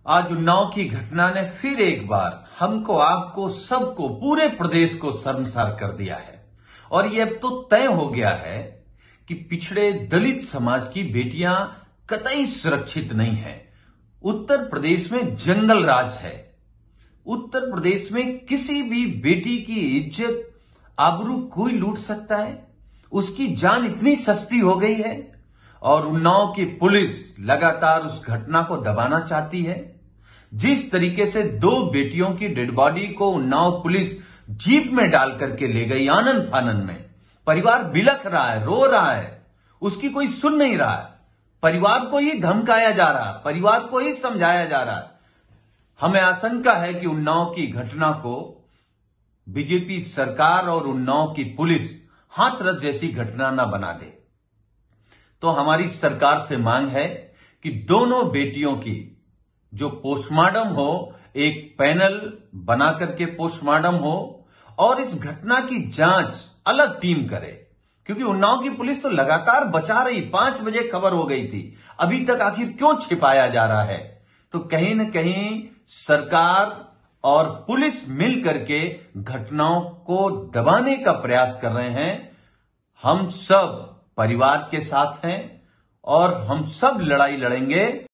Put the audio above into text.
आज उन्नाव की घटना ने फिर एक बार हमको, आपको, सबको, पूरे प्रदेश को शर्मसार कर दिया है। और यह अब तो तय हो गया है कि पिछड़े दलित समाज की बेटियां कतई सुरक्षित नहीं है। उत्तर प्रदेश में जंगल राज है। उत्तर प्रदेश में किसी भी बेटी की इज्जत, आबरू कोई लूट सकता है। उसकी जान इतनी सस्ती हो गई है और उन्नाव की पुलिस लगातार उस घटना को दबाना चाहती है। जिस तरीके से 2 बेटियों की डेड बॉडी को उन्नाव पुलिस जीप में डाल करके ले गई आनन फानन में, परिवार बिलख रहा है, रो रहा है, उसकी कोई सुन नहीं रहा है। परिवार को ही धमकाया जा रहा है, परिवार को ही समझाया जा रहा है। हमें आशंका है कि उन्नाव की घटना को बीजेपी सरकार और उन्नाव की पुलिस हाथरस जैसी घटना न बना दे। तो हमारी सरकार से मांग है कि दोनों बेटियों की जो पोस्टमार्टम हो, एक पैनल बना करके पोस्टमार्टम हो और इस घटना की जांच अलग टीम करे। क्योंकि उन्नाव की पुलिस तो लगातार बचा रही, 5 बजे खबर हो गई थी, अभी तक आखिर क्यों छिपाया जा रहा है? तो कहीं न कहीं सरकार और पुलिस मिल करके घटनाओं को दबाने का प्रयास कर रहे हैं। हम सब परिवार के साथ हैं और हम सब लड़ाई लड़ेंगे।